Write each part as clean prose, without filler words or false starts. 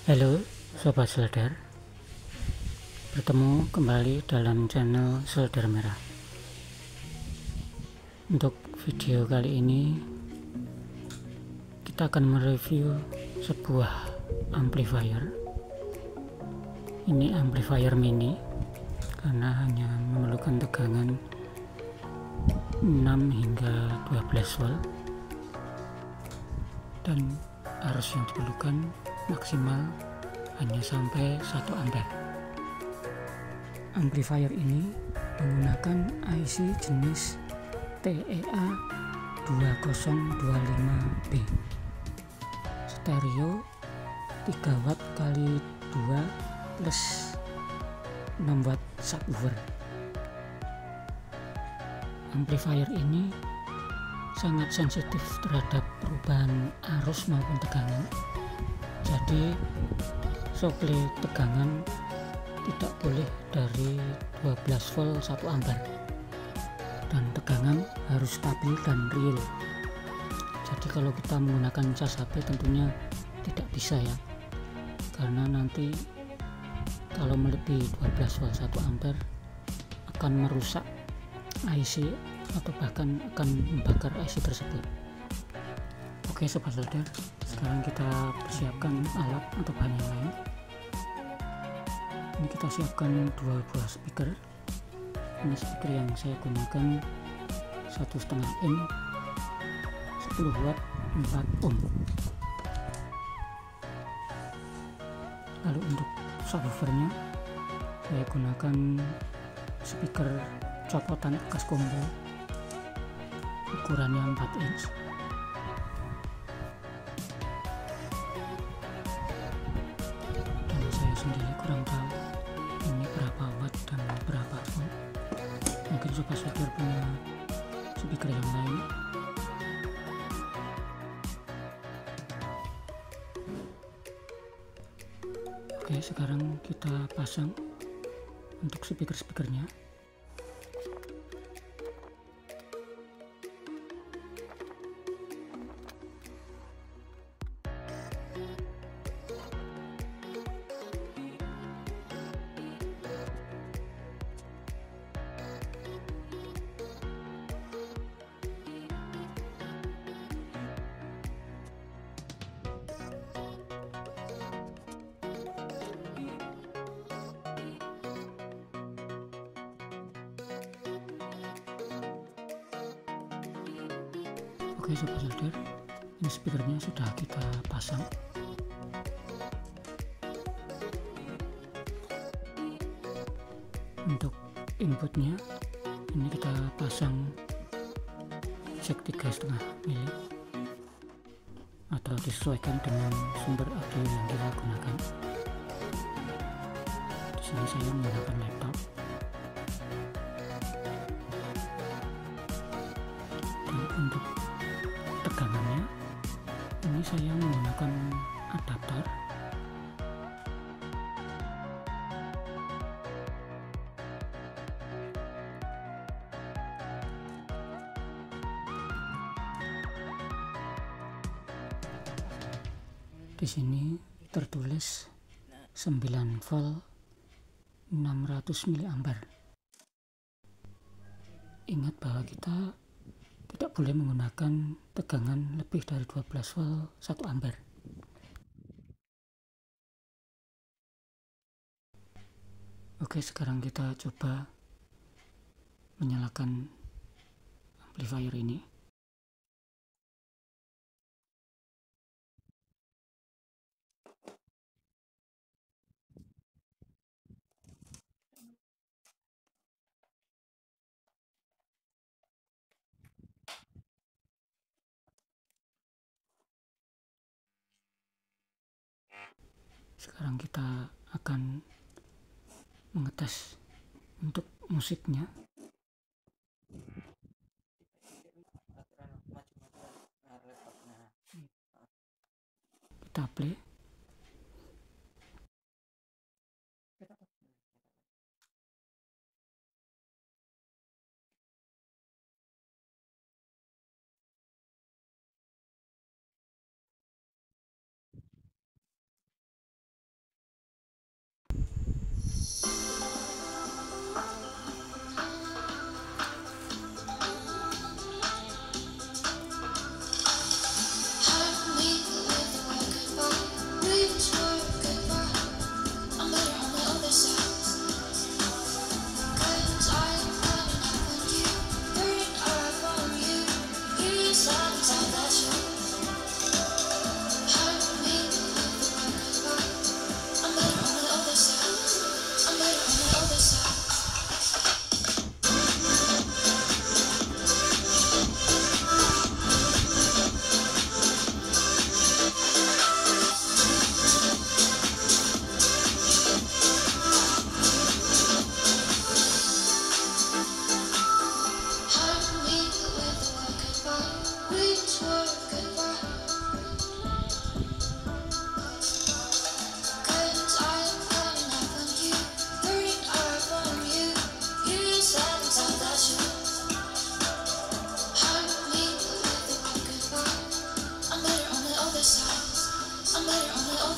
Halo Sobat Selder, bertemu kembali dalam channel Selder Merah. Untuk video kali ini kita akan mereview sebuah amplifier. Ini amplifier mini karena hanya memerlukan tegangan 6 hingga 12 volt dan arus yang diperlukan maksimal hanya sampai 1 ampere. Amplifier ini menggunakan IC jenis TEA 2025B, stereo 3 watt kali 2 plus 6 watt subwoofer. Amplifier ini sangat sensitif terhadap perubahan arus maupun tegangan. Jadi suplai tegangan tidak boleh dari 12 volt 1 ampere dan tegangan harus stabil dan real. Jadi kalau kita menggunakan cas HP tentunya tidak bisa ya, karena nanti kalau melebihi 12 volt 1 ampere akan merusak IC atau bahkan akan membakar IC tersebut. Oke Sobat Selder, sekarang kita persiapkan alat atau bahan yang lain. Ini kita siapkan 2 buah speaker. Ini speaker yang saya gunakan 1,5 in 10 watt 4 ohm. Lalu untuk subwoofernya saya gunakan speaker copotan bekas combo ukurannya 4 inch. Dan saya sendiri kurang tahu ini berapa watt dan berapa volt. Mungkin Sobat Selder punya speaker yang lain. Oke, sekarang kita pasang untuk speaker-speakernya. Oke Sobat Selder, ini speakernya sudah kita pasang. Untuk inputnya ini kita pasang jack 3,5 mili atau disesuaikan dengan sumber audio yang kita gunakan. Di sini saya menggunakan laptop. Dan untuk tegangannya ini saya menggunakan adaptor. Di sini tertulis 9 volt 600 mA. Ingat bahwa kita tidak boleh menggunakan tegangan lebih dari 12 volt 1 ampere. Oke, sekarang kita coba menyalakan amplifier ini. Sekarang kita akan mengetes untuk musiknya. Kita play.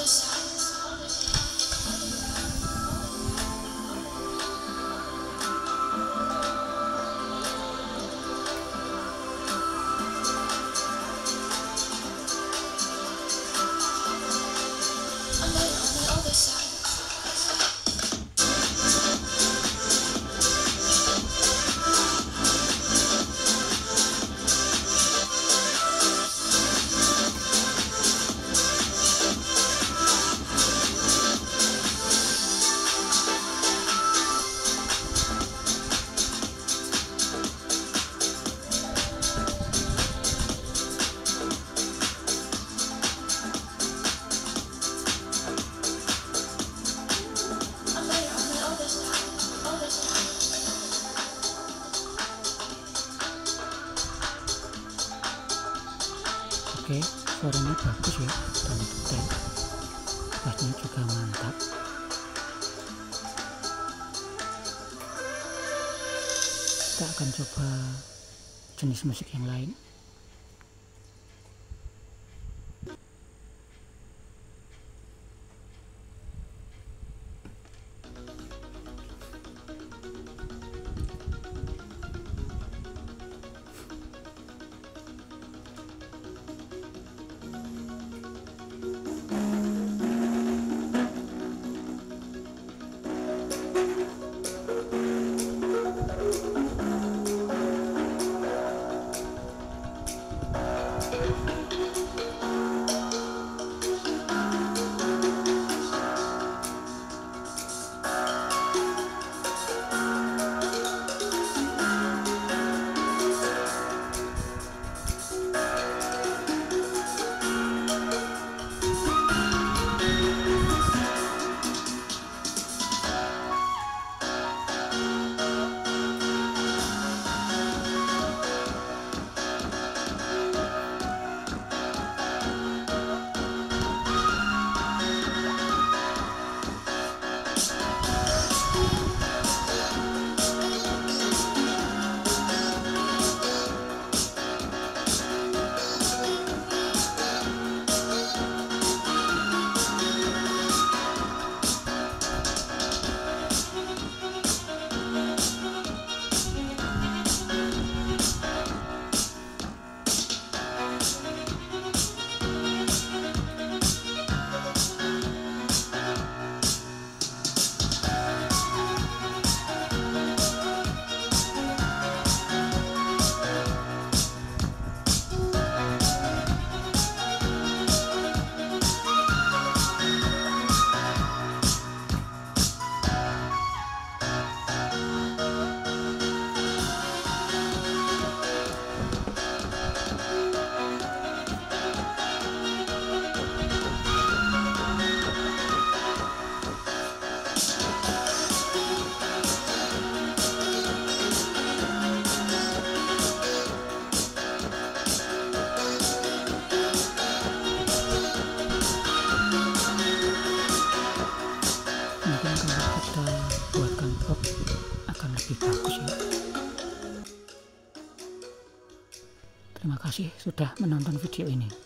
Oke, suaranya bagus ya dan detail, bassnya juga mantap. Kita akan coba jenis musik yang lain. lebih bagus ya. Terima kasih sudah menonton video ini.